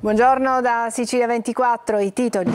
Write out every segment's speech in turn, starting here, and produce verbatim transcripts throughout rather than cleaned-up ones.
Buongiorno da Sicilia ventiquattro, i titoli.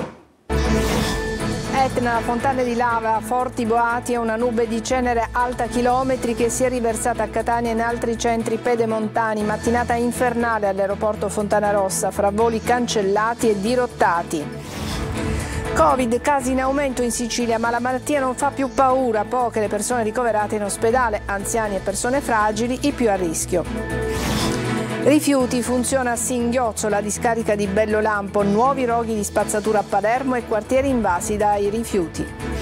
Etna, fontane di lava, forti boati e una nube di cenere alta chilometri che si è riversata a Catania e in altri centri pedemontani. Mattinata infernale all'aeroporto Fontanarossa, fra voli cancellati e dirottati. Covid, casi in aumento in Sicilia, ma la malattia non fa più paura. Poche le persone ricoverate in ospedale, anziani e persone fragili, i più a rischio. Rifiuti, funziona a singhiozzo la discarica di Bellolampo, nuovi roghi di spazzatura a Palermo e quartieri invasi dai rifiuti.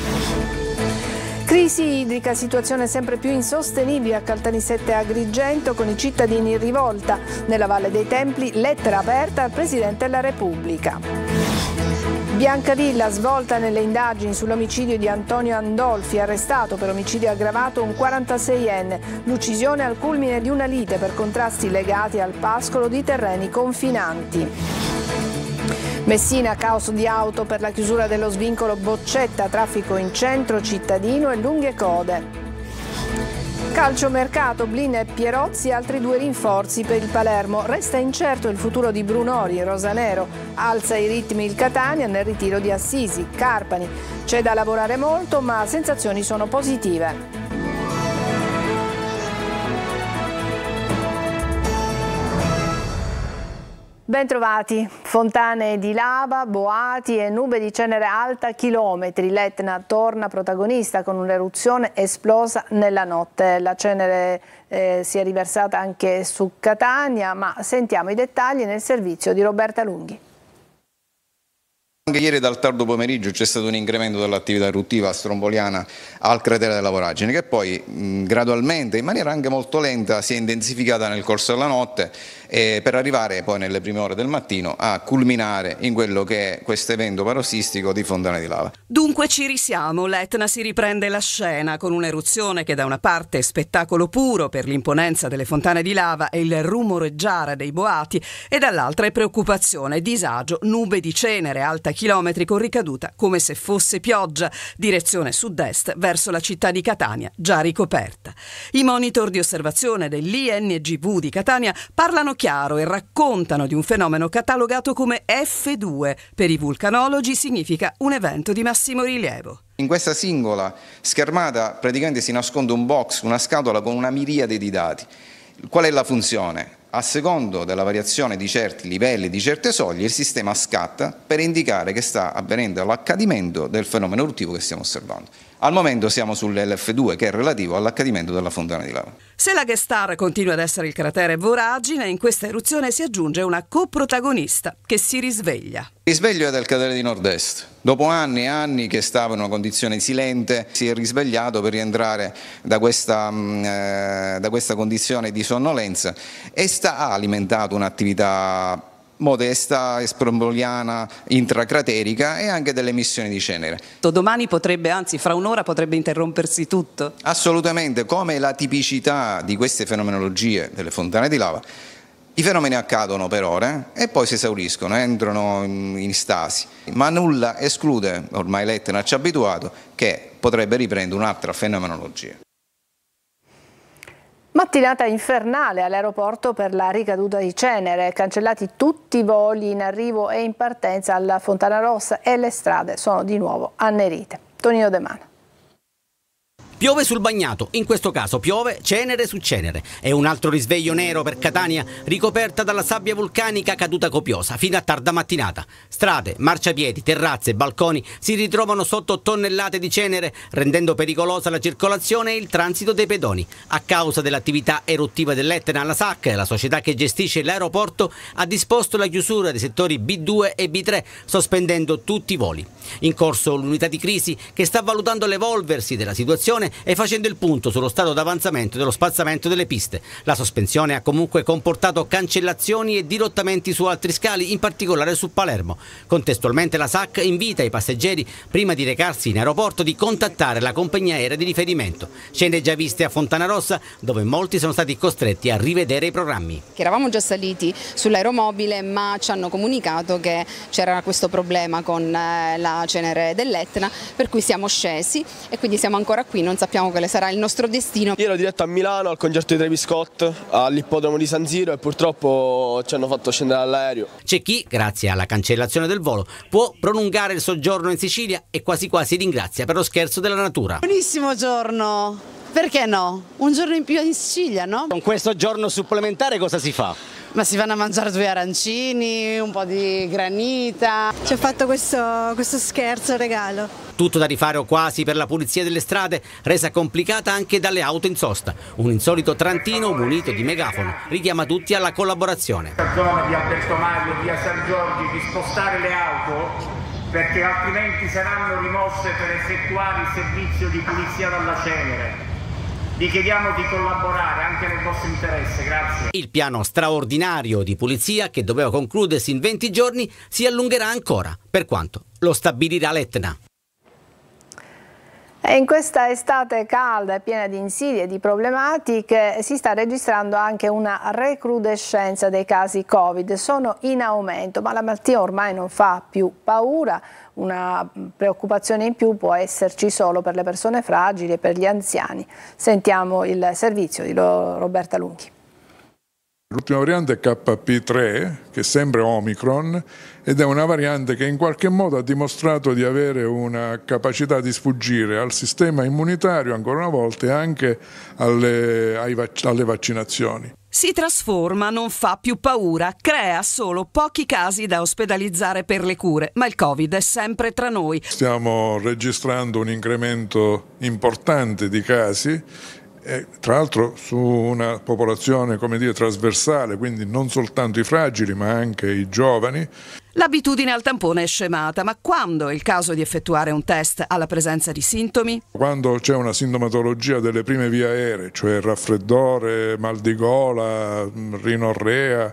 Crisi idrica, situazione sempre più insostenibile a Caltanissette e Agrigento con i cittadini in rivolta. Nella Valle dei Templi, lettera aperta al Presidente della Repubblica. Biancavilla, svolta nelle indagini sull'omicidio di Antonio Andolfi, arrestato per omicidio aggravato un quarantaseienne. L'uccisione al culmine di una lite per contrasti legati al pascolo di terreni confinanti. Messina, caos di auto per la chiusura dello svincolo Boccetta, traffico in centro cittadino e lunghe code. Calciomercato, Blin e Pierozzi, altri due rinforzi per il Palermo. Resta incerto il futuro di Brunori, rosanero. Alza i ritmi il Catania nel ritiro di Assisi, Carpani. C'è da lavorare molto, ma sensazioni sono positive. Bentrovati. Fontane di lava, boati e nube di cenere alta chilometri. L'Etna torna protagonista con un'eruzione esplosa nella notte. La cenere eh, si è riversata anche su Catania, ma sentiamo i dettagli nel servizio di Roberta Lunghi. Anche ieri dal tardo pomeriggio c'è stato un incremento dell'attività eruttiva stromboliana al cratere della voragine che poi mh, gradualmente, in maniera anche molto lenta, si è intensificata nel corso della notte eh, per arrivare poi nelle prime ore del mattino a culminare in quello che è questo evento parossistico di fontane di lava. Dunque ci risiamo, l'Etna si riprende la scena con un'eruzione che da una parte è spettacolo puro per l'imponenza delle fontane di lava e il rumoreggiare dei boati e dall'altra è preoccupazione, disagio, nube di cenere alta chilometri con ricaduta come se fosse pioggia, direzione sud-est verso la città di Catania, già ricoperta. I monitor di osservazione dell'I N G V di Catania parlano chiaro e raccontano di un fenomeno catalogato come F due. Per i vulcanologi significa un evento di massimo rilievo. In questa singola schermata praticamente si nasconde un box, una scatola con una miriade di dati. Qual è la funzione? A secondo della variazione di certi livelli, di certe soglie, il sistema scatta per indicare che sta avvenendo l'accadimento del fenomeno eruttivo che stiamo osservando. Al momento siamo sull'L F due che è relativo all'accadimento della fontana di lava. Se la guest star continua ad essere il cratere Voragine, in questa eruzione si aggiunge una coprotagonista che si risveglia. Il risveglio è del cratere di nord-est. Dopo anni e anni che stava in una condizione silente, si è risvegliato per rientrare da questa, eh, da questa condizione di sonnolenza e sta, ha alimentato un'attività modesta, stromboliana, intracraterica e anche delle emissioni di cenere. Domani potrebbe, anzi fra un'ora potrebbe interrompersi tutto? Assolutamente, come la tipicità di queste fenomenologie delle fontane di lava, i fenomeni accadono per ore e poi si esauriscono, entrano in, in stasi, ma nulla esclude, ormai l'Etna ci ha abituato, che potrebbe riprendere un'altra fenomenologia. Mattinata infernale all'aeroporto per la ricaduta di cenere, cancellati tutti i voli in arrivo e in partenza alla Fontanarossa e le strade sono di nuovo annerite. Tonino De Mano. Piove sul bagnato, in questo caso piove cenere su cenere. È un altro risveglio nero per Catania, ricoperta dalla sabbia vulcanica caduta copiosa fino a tarda mattinata. Strade, marciapiedi, terrazze, balconi si ritrovano sotto tonnellate di cenere, rendendo pericolosa la circolazione e il transito dei pedoni. A causa dell'attività eruttiva dell'Etna, la S A C, la società che gestisce l'aeroporto, ha disposto la chiusura dei settori B due e B tre, sospendendo tutti i voli. In corso l'unità di crisi che sta valutando l'evolversi della situazione e facendo il punto sullo stato d'avanzamento dello spazzamento delle piste. La sospensione ha comunque comportato cancellazioni e dirottamenti su altri scali, in particolare su Palermo. Contestualmente la S A C invita i passeggeri, prima di recarsi in aeroporto, di contattare la compagnia aerea di riferimento. Scene già viste a Fontanarossa, dove molti sono stati costretti a rivedere i programmi. Che eravamo già saliti sull'aeromobile, ma ci hanno comunicato che c'era questo problema con la cenere dell'Etna, per cui siamo scesi e quindi siamo ancora qui, non non sappiamo quale sarà il nostro destino. Io ero diretto a Milano al concerto di Travis Scott all'ippodromo di San Siro e purtroppo ci hanno fatto scendere dall'aereo. C'è chi, grazie alla cancellazione del volo, può prolungare il soggiorno in Sicilia e quasi quasi ringrazia per lo scherzo della natura. Buonissimo giorno, perché no? Un giorno in più in Sicilia, no? Con questo giorno supplementare cosa si fa? Ma si vanno a mangiare due arancini, un po' di granita. Ci ha fatto questo, questo scherzo regalo. Tutto da rifare o quasi per la pulizia delle strade, resa complicata anche dalle auto in sosta. Un insolito trantino munito di megafono richiama tutti alla collaborazione. La zona di Alberto Mario, via San Giorgio, di spostare le auto perché altrimenti saranno rimosse per effettuare il servizio di pulizia dalla cenere. Vi chiediamo di collaborare anche nel vostro interesse, grazie. Il piano straordinario di pulizia, che doveva concludersi in venti giorni, si allungherà ancora, per quanto lo stabilirà l'Etna. E in questa estate calda e piena di insidie e di problematiche si sta registrando anche una recrudescenza dei casi Covid. Sono in aumento, ma la malattia ormai non fa più paura. Una preoccupazione in più può esserci solo per le persone fragili e per gli anziani. Sentiamo il servizio di Roberta Lunghi. L'ultima variante è K P tre, che sembra Omicron, ed è una variante che in qualche modo ha dimostrato di avere una capacità di sfuggire al sistema immunitario ancora una volta e anche alle, ai vac- alle vaccinazioni. Si trasforma, non fa più paura, crea solo pochi casi da ospedalizzare per le cure, ma il Covid è sempre tra noi. Stiamo registrando un incremento importante di casi, e, tra l'altro su una popolazione, come dire, trasversale, quindi non soltanto i fragili ma anche i giovani. L'abitudine al tampone è scemata, ma quando è il caso di effettuare un test alla presenza di sintomi? Quando c'è una sintomatologia delle prime vie aeree, cioè raffreddore, mal di gola, rinorrea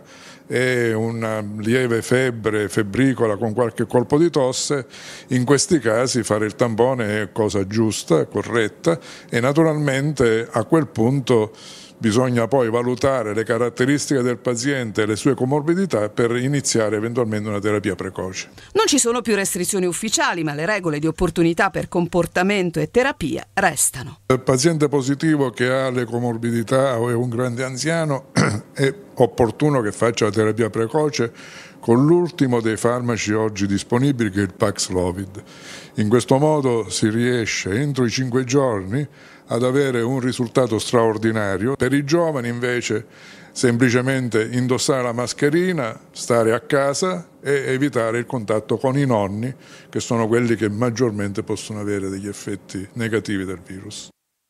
e una lieve febbre febbricola con qualche colpo di tosse, in questi casi fare il tampone è cosa giusta, corretta, e naturalmente a quel punto bisogna poi valutare le caratteristiche del paziente e le sue comorbidità per iniziare eventualmente una terapia precoce. Non ci sono più restrizioni ufficiali, ma le regole di opportunità per comportamento e terapia restano. Il paziente positivo che ha le comorbidità o è un grande anziano è opportuno che faccia la terapia precoce con l'ultimo dei farmaci oggi disponibili, che è il Paxlovid. In questo modo si riesce entro i cinque giorni ad avere un risultato straordinario. Per i giovani invece semplicemente indossare la mascherina, stare a casa e evitare il contatto con i nonni, che sono quelli che maggiormente possono avere degli effetti negativi del virus.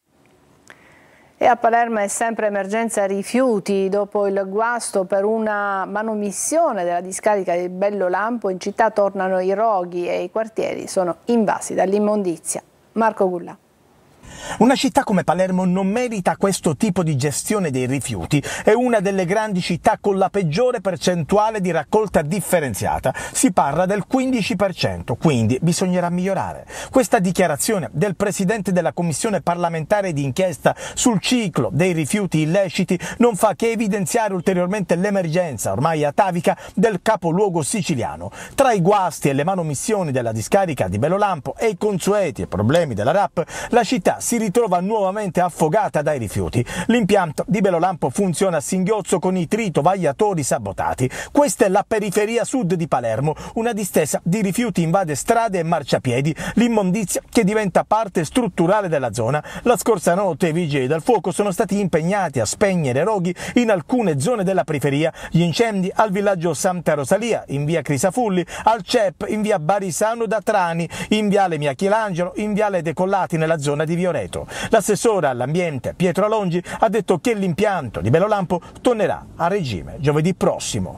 E a Palermo è sempre emergenza rifiuti dopo il guasto per una manomissione della discarica di Bellolampo. In città tornano i roghi e i quartieri sono invasi dall'immondizia. Marco Gulla. Una città come Palermo non merita questo tipo di gestione dei rifiuti. È una delle grandi città con la peggiore percentuale di raccolta differenziata. Si parla del quindici per cento, quindi bisognerà migliorare. Questa dichiarazione del presidente della commissione parlamentare di inchiesta sul ciclo dei rifiuti illeciti non fa che evidenziare ulteriormente l'emergenza ormai atavica del capoluogo siciliano. Tra i guasti e le manomissioni della discarica di Bellolampo e i consueti problemi della R A P, la città si ritrova nuovamente affogata dai rifiuti. L'impianto di Bellolampo funziona a singhiozzo con i tritovagliatori sabotati. Questa è la periferia sud di Palermo. Una distesa di rifiuti invade strade e marciapiedi. L'immondizia che diventa parte strutturale della zona. La scorsa notte i vigili del fuoco sono stati impegnati a spegnere roghi in alcune zone della periferia. Gli incendi al villaggio Santa Rosalia, in via Crisafulli, al C E P in via Barisano da Trani, in viale Michelangelo, in viale Decollati nella zona di Vioreto. L'assessore all'ambiente Pietro Alongi ha detto che l'impianto di Bellolampo tornerà a regime giovedì prossimo.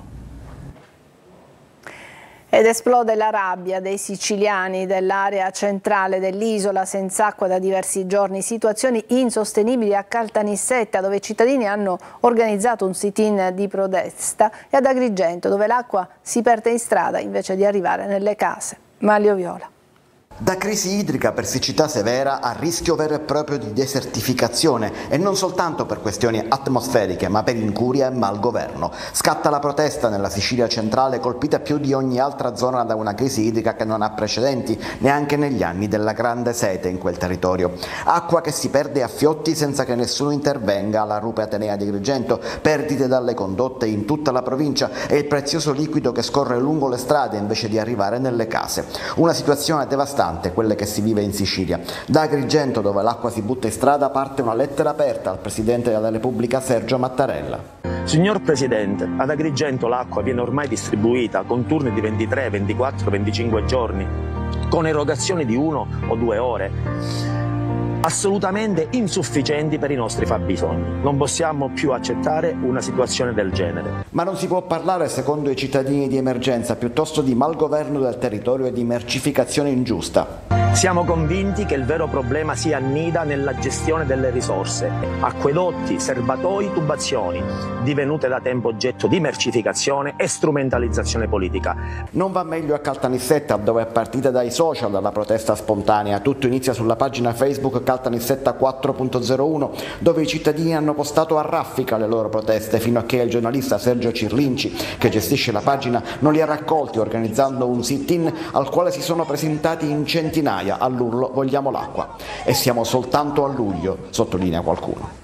Ed esplode la rabbia dei siciliani dell'area centrale dell'isola, senza acqua da diversi giorni, situazioni insostenibili a Caltanissetta, dove i cittadini hanno organizzato un sit-in di protesta, e ad Agrigento, dove l'acqua si perde in strada invece di arrivare nelle case. Maglio Viola. Da crisi idrica per siccità severa a rischio vero e proprio di desertificazione, e non soltanto per questioni atmosferiche ma per incuria e malgoverno. Scatta la protesta nella Sicilia centrale, colpita più di ogni altra zona da una crisi idrica che non ha precedenti neanche negli anni della grande sete in quel territorio. Acqua che si perde a fiotti senza che nessuno intervenga alla Rupe Atenea di Agrigento, perdite dalle condotte in tutta la provincia e il prezioso liquido che scorre lungo le strade invece di arrivare nelle case. Una situazione devastante, quelle che si vive in Sicilia. Da Agrigento, dove l'acqua si butta in strada, parte una lettera aperta al Presidente della Repubblica Sergio Mattarella. Signor Presidente, ad Agrigento l'acqua viene ormai distribuita con turni di ventitré, ventiquattro, venticinque giorni, con erogazioni di uno o due ore, assolutamente insufficienti per i nostri fabbisogni. Non possiamo più accettare una situazione del genere. Ma non si può parlare, secondo i cittadini, di emergenza, piuttosto di malgoverno del territorio e di mercificazione ingiusta. Siamo convinti che il vero problema si annida nella gestione delle risorse. Acquedotti, serbatoi, tubazioni, divenute da tempo oggetto di mercificazione e strumentalizzazione politica. Non va meglio a Caltanissetta, dove è partita dai social la protesta spontanea. Tutto inizia sulla pagina Facebook Caltanissetta quattro punto zero uno, dove i cittadini hanno postato a raffica le loro proteste, fino a che il giornalista Sergio Cirlinci, che gestisce la pagina, non li ha raccolti, organizzando un sit-in al quale si sono presentati in centinaia all'urlo "vogliamo l'acqua". E siamo soltanto a luglio, sottolinea qualcuno.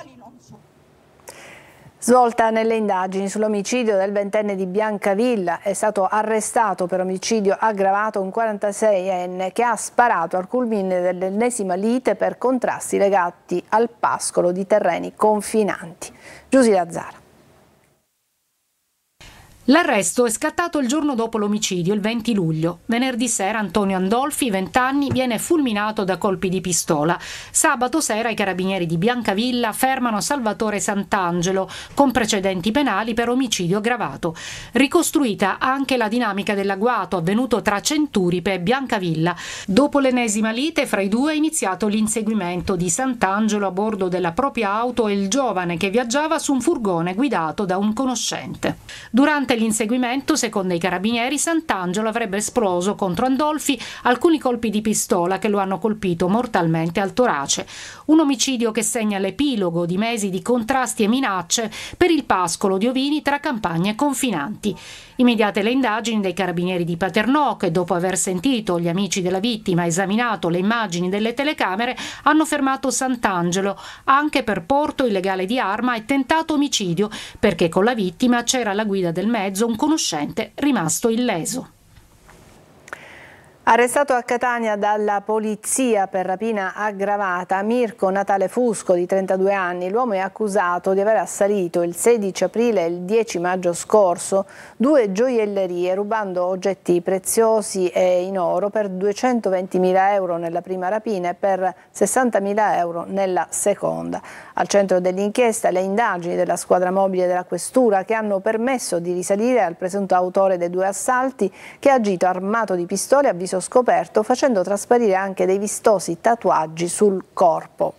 Svolta nelle indagini sull'omicidio del ventenne di Biancavilla, è stato arrestato per omicidio aggravato un quarantaseienne che ha sparato al culmine dell'ennesima lite per contrasti legati al pascolo di terreni confinanti. Giusy Lazzara. L'arresto è scattato il giorno dopo l'omicidio, il venti luglio. Venerdì sera Antonio Andolfi, venti anni, viene fulminato da colpi di pistola. Sabato sera i carabinieri di Biancavilla fermano Salvatore Sant'Angelo, con precedenti penali per omicidio aggravato. Ricostruita anche la dinamica dell'agguato avvenuto tra Centuripe e Biancavilla. Dopo l'ennesima lite fra i due è iniziato l'inseguimento di Sant'Angelo a bordo della propria auto e il giovane che viaggiava su un furgone guidato da un conoscente. Durante l'inseguimento, secondo i carabinieri, Sant'Angelo avrebbe esploso contro Andolfi alcuni colpi di pistola che lo hanno colpito mortalmente al torace. Un omicidio che segna l'epilogo di mesi di contrasti e minacce per il pascolo di ovini tra campagne confinanti. Immediate le indagini dei carabinieri di Paternò, che dopo aver sentito gli amici della vittima e esaminato le immagini delle telecamere, hanno fermato Sant'Angelo anche per porto illegale di arma e tentato omicidio, perché con la vittima c'era alla guida del mezzo un conoscente rimasto illeso. Arrestato a Catania dalla polizia per rapina aggravata, Mirko Natale Fusco, di trentadue anni, l'uomo è accusato di aver assalito il sedici aprile e il dieci maggio scorso due gioiellerie rubando oggetti preziosi e in oro per duecentoventimila euro nella prima rapina e per sessantamila euro nella seconda. Al centro dell'inchiesta le indagini della squadra mobile della questura, che hanno permesso di risalire al presunto autore dei due assalti, che ha agito armato di pistole a viso scoperto, facendo trasparire anche dei vistosi tatuaggi sul corpo.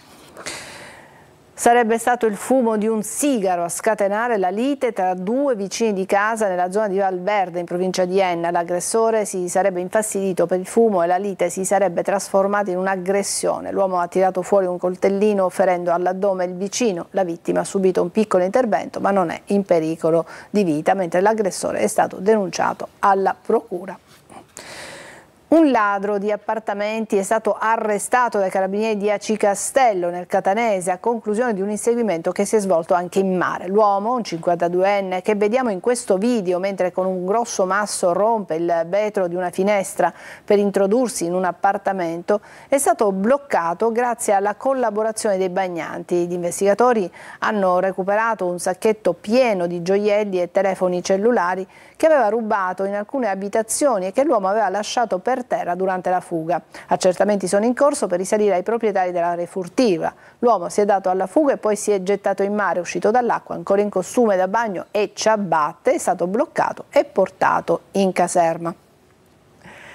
Sarebbe stato il fumo di un sigaro a scatenare la lite tra due vicini di casa nella zona di Valverde, in provincia di Enna. L'aggressore si sarebbe infastidito per il fumo e la lite si sarebbe trasformata in un'aggressione. L'uomo ha tirato fuori un coltellino ferendo all'addome il vicino. La vittima ha subito un piccolo intervento ma non è in pericolo di vita, mentre l'aggressore è stato denunciato alla procura. Un ladro di appartamenti è stato arrestato dai carabinieri di Aci Castello nel Catanese a conclusione di un inseguimento che si è svolto anche in mare. L'uomo, un cinquantaduenne, che vediamo in questo video mentre con un grosso masso rompe il vetro di una finestra per introdursi in un appartamento, è stato bloccato grazie alla collaborazione dei bagnanti. Gli investigatori hanno recuperato un sacchetto pieno di gioielli e telefoni cellulari che aveva rubato in alcune abitazioni e che l'uomo aveva lasciato per terra durante la fuga. Accertamenti sono in corso per risalire ai proprietari della refurtiva. L'uomo si è dato alla fuga e poi si è gettato in mare, uscito dall'acqua ancora in costume da bagno e ciabatte, è stato bloccato e portato in caserma.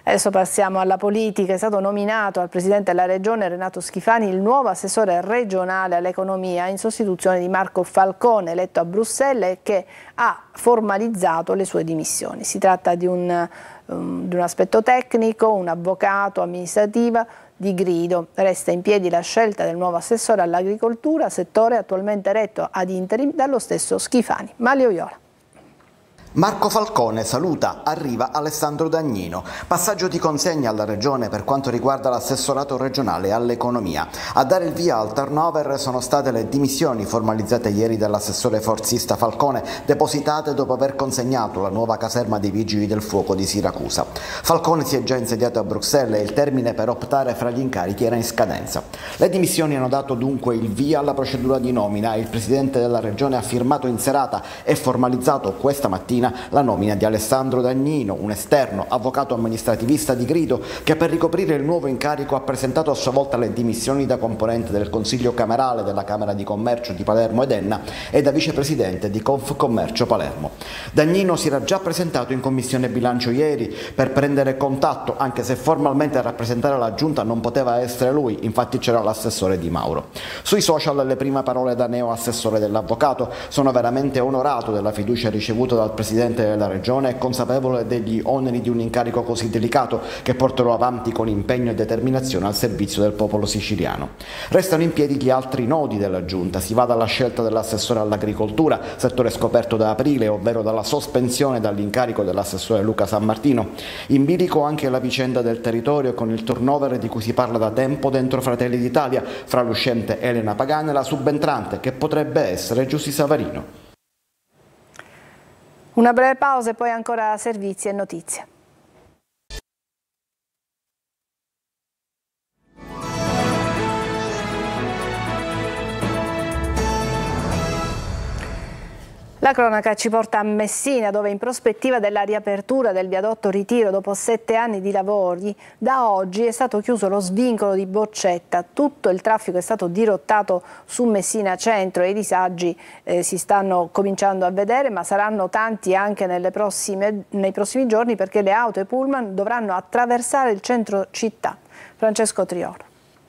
Adesso passiamo alla politica. È stato nominato al Presidente della Regione Renato Schifani il nuovo assessore regionale all'economia in sostituzione di Marco Falcone, eletto a Bruxelles e che ha formalizzato le sue dimissioni. Si tratta di un, um, di un aspetto tecnico, un avvocato amministrativa di grido. Resta in piedi la scelta del nuovo assessore all'agricoltura, settore attualmente retto ad interim dallo stesso Schifani. Malio Iola. Marco Falcone saluta, arriva Alessandro Dagnino. Passaggio di consegna alla Regione per quanto riguarda l'assessorato regionale all'economia. A dare il via al turnover sono state le dimissioni formalizzate ieri dall'assessore forzista Falcone, depositate dopo aver consegnato la nuova caserma dei Vigili del Fuoco di Siracusa. Falcone si è già insediato a Bruxelles e il termine per optare fra gli incarichi era in scadenza. Le dimissioni hanno dato dunque il via alla procedura di nomina e il Presidente della Regione ha firmato in serata e formalizzato questa mattina la nomina di Alessandro Dagnino, un esterno avvocato amministrativista di grido che per ricoprire il nuovo incarico ha presentato a sua volta le dimissioni da componente del Consiglio Camerale della Camera di Commercio di Palermo ed Enna e da vicepresidente di Confcommercio Palermo. Dagnino si era già presentato in Commissione Bilancio ieri per prendere contatto, anche se formalmente a rappresentare la Giunta non poteva essere lui, infatti c'era l'assessore Di Mauro. Sui social le prime parole da neo assessore dell'avvocato: sono veramente onorato della fiducia ricevuta dal Presidente della Regione e consapevole degli oneri di un incarico così delicato che porterò avanti con impegno e determinazione al servizio del popolo siciliano. Restano in piedi gli altri nodi della Giunta. Si va dalla scelta dell'assessore all'agricoltura, settore scoperto da aprile, ovvero dalla sospensione dall'incarico dell'assessore Luca San Martino. In bilico anche la vicenda del territorio con il turnover di cui si parla da tempo dentro Fratelli d'Italia fra l'uscente Elena Pagani e la subentrante che potrebbe essere Giussi Savarino. Una breve pausa e poi ancora servizi e notizie. La cronaca ci porta a Messina, dove in prospettiva della riapertura del viadotto Ritiro dopo sette anni di lavori, da oggi è stato chiuso lo svincolo di Boccetta. Tutto il traffico è stato dirottato su Messina Centro e i disagi eh, si stanno cominciando a vedere, ma saranno tanti anche nelle prossime, nei prossimi giorni, perché le auto e pullman dovranno attraversare il centro città. Francesco Triolo.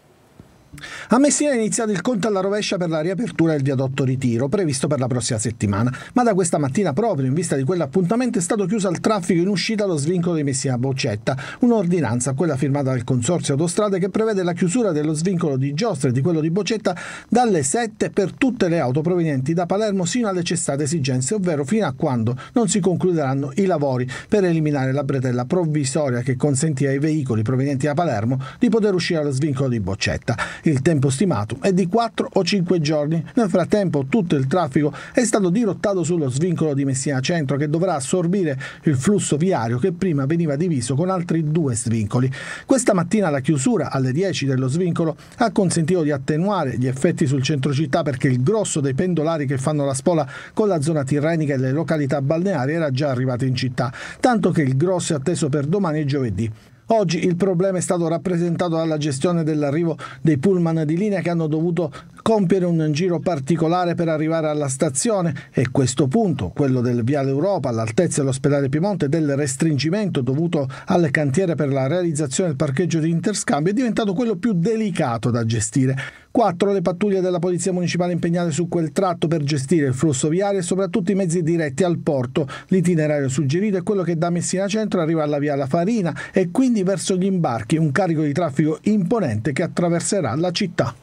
A Messina è iniziato il conto alla rovescia per la riapertura del viadotto Ritiro, previsto per la prossima settimana, ma da questa mattina, proprio in vista di quell'appuntamento, è stato chiuso al traffico in uscita lo svincolo di Messina Boccetta, un'ordinanza, quella firmata dal Consorzio Autostrade, che prevede la chiusura dello svincolo di Giostra e di quello di Boccetta dalle sette per tutte le auto provenienti da Palermo sino alle cessate esigenze, ovvero fino a quando non si concluderanno i lavori per eliminare la bretella provvisoria che consentiva ai veicoli provenienti da Palermo di poter uscire allo svincolo di Boccetta. Il tempo stimato è di quattro o cinque giorni. Nel frattempo tutto il traffico è stato dirottato sullo svincolo di Messina Centro, che dovrà assorbire il flusso viario che prima veniva diviso con altri due svincoli. Questa mattina la chiusura alle dieci dello svincolo ha consentito di attenuare gli effetti sul centro città, perché il grosso dei pendolari che fanno la spola con la zona tirrenica e le località balneari era già arrivato in città, tanto che il grosso è atteso per domani e giovedì. Oggi il problema è stato rappresentato dalla gestione dell'arrivo dei pullman di linea, che hanno dovuto compiere un giro particolare per arrivare alla stazione, e questo punto, quello del Viale Europa all'altezza dell'ospedale Piemonte, del restringimento dovuto alle cantiere per la realizzazione del parcheggio di interscambio, è diventato quello più delicato da gestire. Quattro le pattuglie della Polizia Municipale impegnate su quel tratto per gestire il flusso viario e soprattutto i mezzi diretti al porto. L'itinerario suggerito è quello che da Messina Centro arriva alla Via La Farina e quindi verso gli imbarchi, un carico di traffico imponente che attraverserà la città.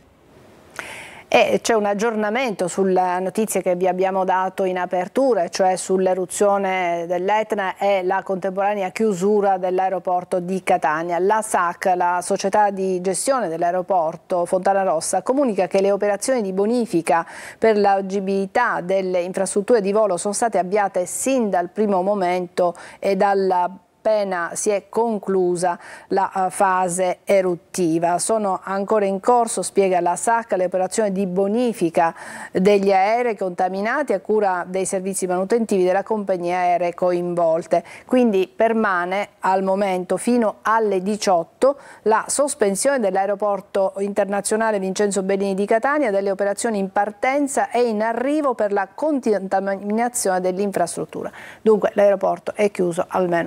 E c'è un aggiornamento sulle notizie che vi abbiamo dato in apertura, cioè sull'eruzione dell'Etna e la contemporanea chiusura dell'aeroporto di Catania. La S A C, la società di gestione dell'aeroporto Fontanarossa, comunica che le operazioni di bonifica per l'agibilità delle infrastrutture di volo sono state avviate sin dal primo momento e dalla appena si è conclusa la uh, fase eruttiva. Sono ancora in corso, spiega la S A C, le operazioni di bonifica degli aerei contaminati a cura dei servizi manutentivi della compagnia aeree coinvolte. Quindi permane al momento fino alle diciotto la sospensione dell'aeroporto internazionale Vincenzo Bellini di Catania, delle operazioni in partenza e in arrivo per la contaminazione dell'infrastruttura. Dunque l'aeroporto è chiuso almeno sino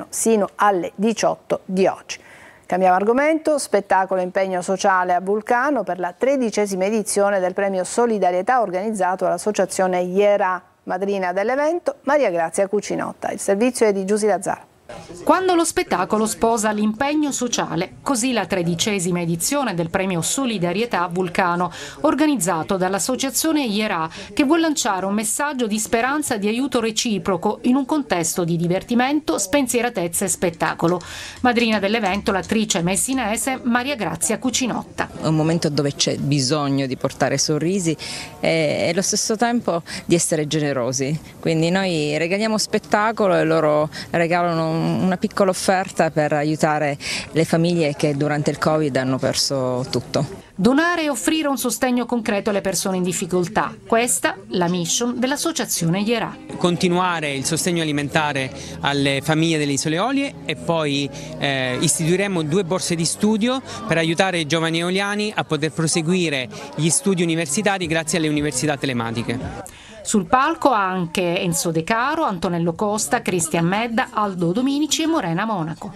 fino alle diciotto di oggi. Cambiamo argomento, spettacolo e impegno sociale a Vulcano per la tredicesima edizione del premio Solidarietà organizzato dall'associazione Iera. Madrina dell'evento Maria Grazia Cucinotta. Il servizio è di Giusy Lazzaro. Quando lo spettacolo sposa l'impegno sociale, così la tredicesima edizione del premio Solidarietà Vulcano, organizzato dall'associazione Iera, che vuole lanciare un messaggio di speranza e di aiuto reciproco in un contesto di divertimento, spensieratezza e spettacolo. Madrina dell'evento l'attrice messinese Maria Grazia Cucinotta. È un momento dove c'è bisogno di portare sorrisi e allo stesso tempo di essere generosi, quindi noi regaliamo spettacolo e loro regalano una piccola offerta per aiutare le famiglie che durante il Covid hanno perso tutto. Donare e offrire un sostegno concreto alle persone in difficoltà. Questa la mission dell'associazione Iera. Continuare il sostegno alimentare alle famiglie delle Isole Eolie e poi eh, istituiremo due borse di studio per aiutare i giovani eoliani a poter proseguire gli studi universitari grazie alle università telematiche. Sul palco anche Enzo De Caro, Antonello Costa, Cristian Medda, Aldo Dominici e Morena Monaco.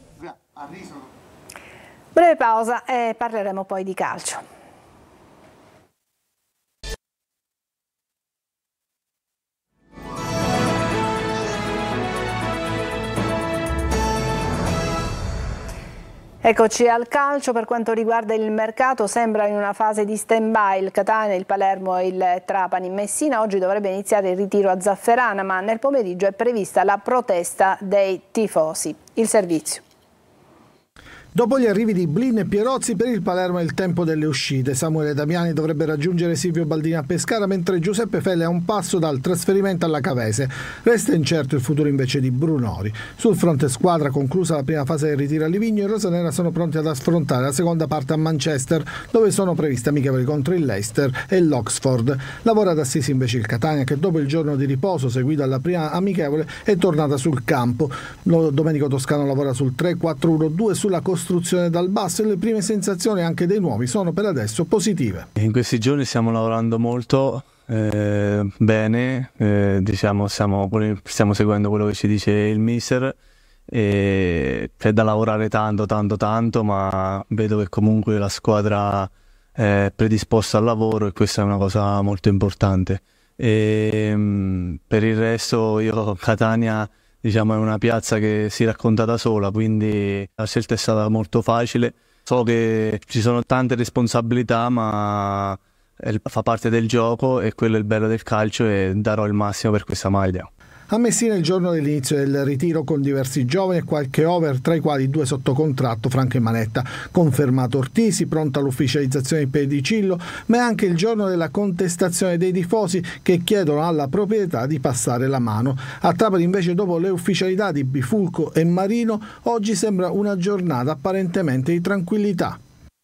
Breve pausa e parleremo poi di calcio. Eccoci al calcio. Per quanto riguarda il mercato sembra in una fase di stand-by il Catania, il Palermo e il Trapani. In Messina oggi dovrebbe iniziare il ritiro a Zafferana, ma nel pomeriggio è prevista la protesta dei tifosi. Il servizio. Dopo gli arrivi di Blin e Pierozzi, per il Palermo è il tempo delle uscite. Samuele Damiani dovrebbe raggiungere Silvio Baldini a Pescara, mentre Giuseppe Felle è a un passo dal trasferimento alla Cavese. Resta incerto il futuro invece di Brunori. Sul fronte squadra, conclusa la prima fase del ritiro a Livigno, i rosanera sono pronti ad affrontare la seconda parte a Manchester, dove sono previste amichevoli contro il Leicester e l'Oxford. Lavora ad Assisi invece il Catania, che dopo il giorno di riposo seguito alla prima amichevole è tornata sul campo. Domenico Toscano lavora sul tre quattro uno due sulla costruzione costruzione dal basso e le prime sensazioni anche dei nuovi sono per adesso positive. In questi giorni stiamo lavorando molto eh, bene, eh, diciamo stiamo, stiamo seguendo quello che ci dice il mister e c'è da lavorare tanto tanto tanto, ma vedo che comunque la squadra è predisposta al lavoro e questa è una cosa molto importante. E, mh, per il resto io Catania diciamo è una piazza che si racconta da sola, quindi la scelta è stata molto facile. So che ci sono tante responsabilità, ma fa parte del gioco e quello è il bello del calcio e darò il massimo per questa maglia. A Messina il giorno dell'inizio del ritiro con diversi giovani e qualche over, tra i quali due sotto contratto, Franco e Manetta. Confermato Ortisi, pronta l'ufficializzazione di Pedicillo, ma è anche il giorno della contestazione dei tifosi che chiedono alla proprietà di passare la mano. A Trapani invece, dopo le ufficialità di Bifulco e Marino, oggi sembra una giornata apparentemente di tranquillità.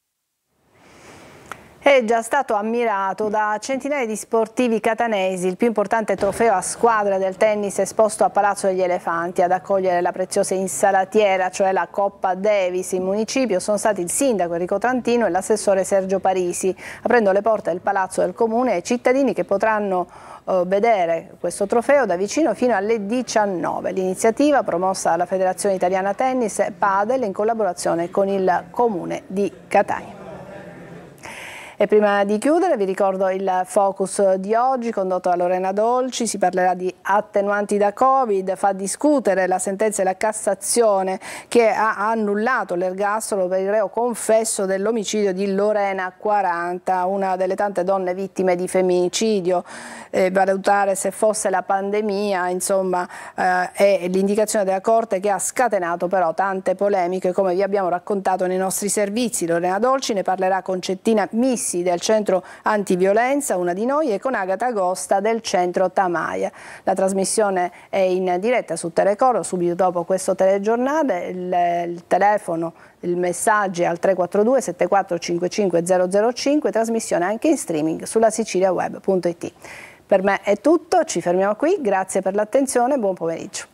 È già stato ammirato da centinaia di sportivi catanesi il più importante trofeo a squadre del tennis esposto a Palazzo degli Elefanti. Ad accogliere la preziosa insalatiera, cioè la Coppa Davis in municipio, sono stati il sindaco Enrico Trantino e l'assessore Sergio Parisi, aprendo le porte del Palazzo del Comune ai cittadini che potranno uh, vedere questo trofeo da vicino fino alle diciannove. L'iniziativa, promossa dalla Federazione Italiana Tennis Padel in collaborazione con il Comune di Catania. E prima di chiudere vi ricordo il focus di oggi condotto da Lorena Dolci. Si parlerà di attenuanti da Covid, fa discutere la sentenza della Cassazione che ha annullato l'ergastolo per il reo confesso dell'omicidio di Lorena quaranta, una delle tante donne vittime di femminicidio. Eh, valutare se fosse la pandemia, insomma, eh, è l'indicazione della Corte che ha scatenato però tante polemiche, come vi abbiamo raccontato nei nostri servizi. Lorena Dolci ne parlerà con Cettina Missi del Centro Antiviolenza, una di noi, e con Agata Agosta del Centro Tamaia. La trasmissione è in diretta su Telecoro subito dopo questo telegiornale. Il, il telefono, il messaggio è al tre quattro due sette quattro cinque cinque zero zero cinque, trasmissione anche in streaming sulla siciliaweb punto it. Per me è tutto, ci fermiamo qui, grazie per l'attenzione, buon pomeriggio.